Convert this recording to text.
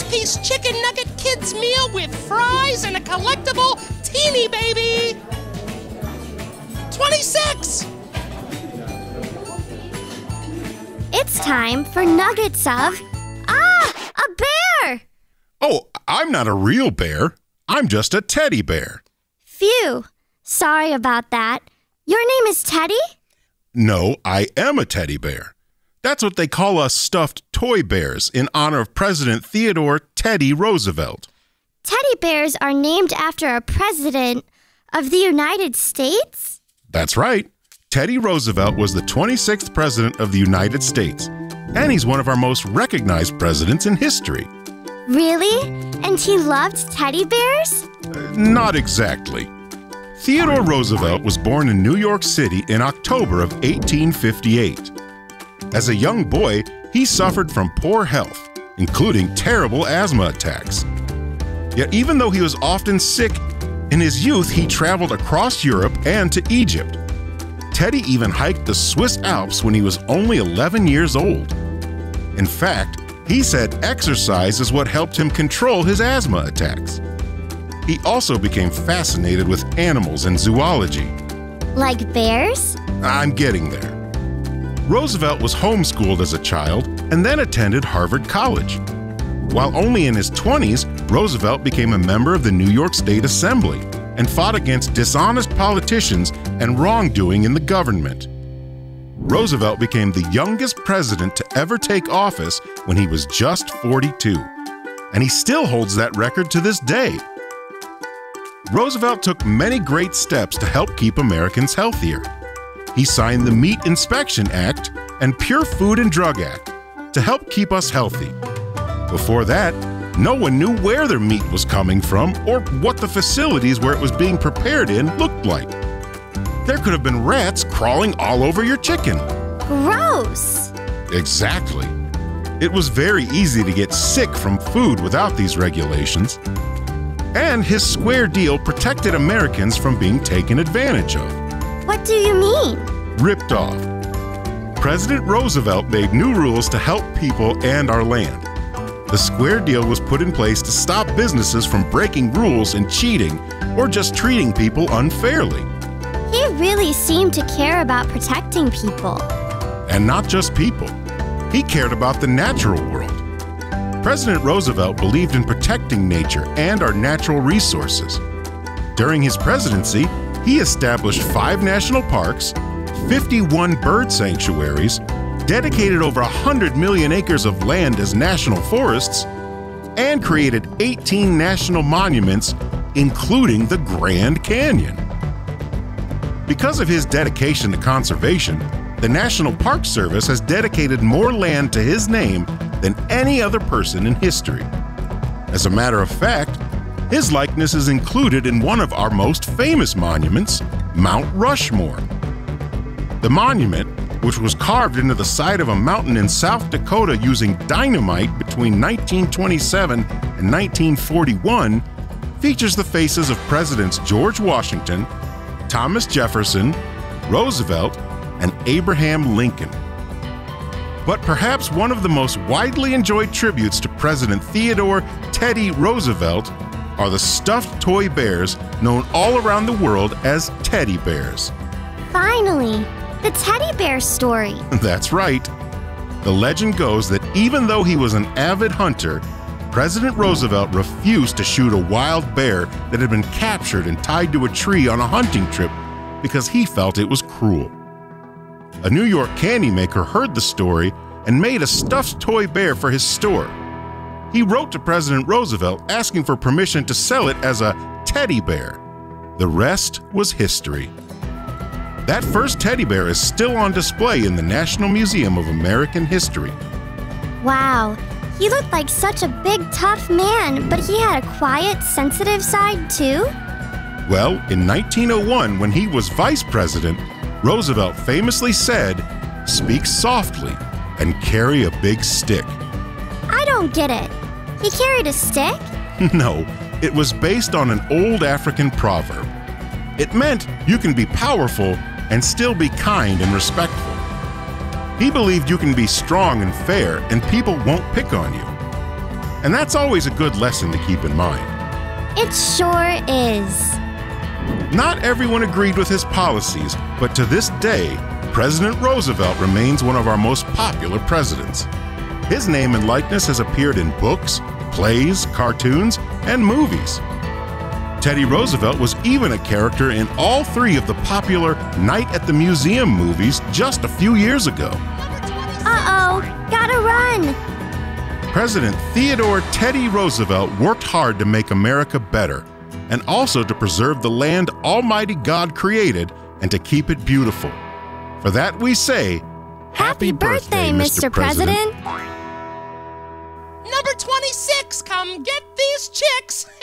8-piece chicken nugget kids meal with fries and a collectible teeny baby. 26! It's time for nuggets of... a bear! Oh, I'm not a real bear. I'm just a teddy bear. Phew. Sorry about that. Your name is Teddy? No, I am a teddy bear. That's what they call us stuffed toy bears in honor of President Theodore Teddy Roosevelt. Teddy bears are named after a president of the United States? That's right. Teddy Roosevelt was the 26th president of the United States, and he's one of our most recognized presidents in history. Really? And he loved teddy bears? Not exactly. Theodore Roosevelt was born in New York City in October of 1858. As a young boy, he suffered from poor health, including terrible asthma attacks. Yet even though he was often sick, in his youth he traveled across Europe and to Egypt. Teddy even hiked the Swiss Alps when he was only 11 years old. In fact, he said exercise is what helped him control his asthma attacks. He also became fascinated with animals and zoology. Like bears? I'm getting there. Roosevelt was homeschooled as a child and then attended Harvard College. While only in his 20s, Roosevelt became a member of the New York State Assembly and fought against dishonest politicians and wrongdoing in the government. Roosevelt became the youngest president to ever take office when he was just 42, and he still holds that record to this day. Roosevelt took many great steps to help keep Americans healthier. He signed the Meat Inspection Act and Pure Food and Drug Act to help keep us healthy. Before that, no one knew where their meat was coming from or what the facilities where it was being prepared in looked like. There could have been rats crawling all over your chicken. Gross! Exactly. It was very easy to get sick from food without these regulations. And his square deal protected Americans from being taken advantage of. What do you mean? Ripped off. President Roosevelt made new rules to help people and our land. The square deal was put in place to stop businesses from breaking rules and cheating or just treating people unfairly. He really seemed to care about protecting people. And not just people. He cared about the natural world. President Roosevelt believed in protecting nature and our natural resources. During his presidency, he established 5 national parks, 51 bird sanctuaries, dedicated over 100 million acres of land as national forests, and created 18 national monuments, including the Grand Canyon. Because of his dedication to conservation, the National Park Service has dedicated more land to his name than any other person in history. As a matter of fact, his likeness is included in one of our most famous monuments, Mount Rushmore. The monument, which was carved into the side of a mountain in South Dakota using dynamite between 1927 and 1941, features the faces of Presidents George Washington, Thomas Jefferson, Roosevelt, and Abraham Lincoln. But perhaps one of the most widely enjoyed tributes to President Theodore Teddy Roosevelt are the stuffed toy bears known all around the world as teddy bears. Finally, the teddy bear story. That's right. The legend goes that even though he was an avid hunter, President Roosevelt refused to shoot a wild bear that had been captured and tied to a tree on a hunting trip because he felt it was cruel. A New York candy maker heard the story and made a stuffed toy bear for his store. He wrote to President Roosevelt asking for permission to sell it as a teddy bear. The rest was history. That first teddy bear is still on display in the National Museum of American History. Wow, he looked like such a big, tough man, but he had a quiet, sensitive side too? Well, in 1901, when he was vice president, Roosevelt famously said, "Speak softly and carry a big stick." I don't get it. He carried a stick? No, it was based on an old African proverb. It meant you can be powerful and still be kind and respectful. He believed you can be strong and fair and people won't pick on you. And that's always a good lesson to keep in mind. It sure is. Not everyone agreed with his policies, but to this day, President Roosevelt remains one of our most popular presidents. His name and likeness has appeared in books, plays, cartoons, and movies. Teddy Roosevelt was even a character in all 3 of the popular Night at the Museum movies just a few years ago. Uh-oh, gotta run! President Theodore Teddy Roosevelt worked hard to make America better, and also to preserve the land Almighty God created and to keep it beautiful. For that we say, Happy birthday, Mr. President! Number 26, come get these chicks.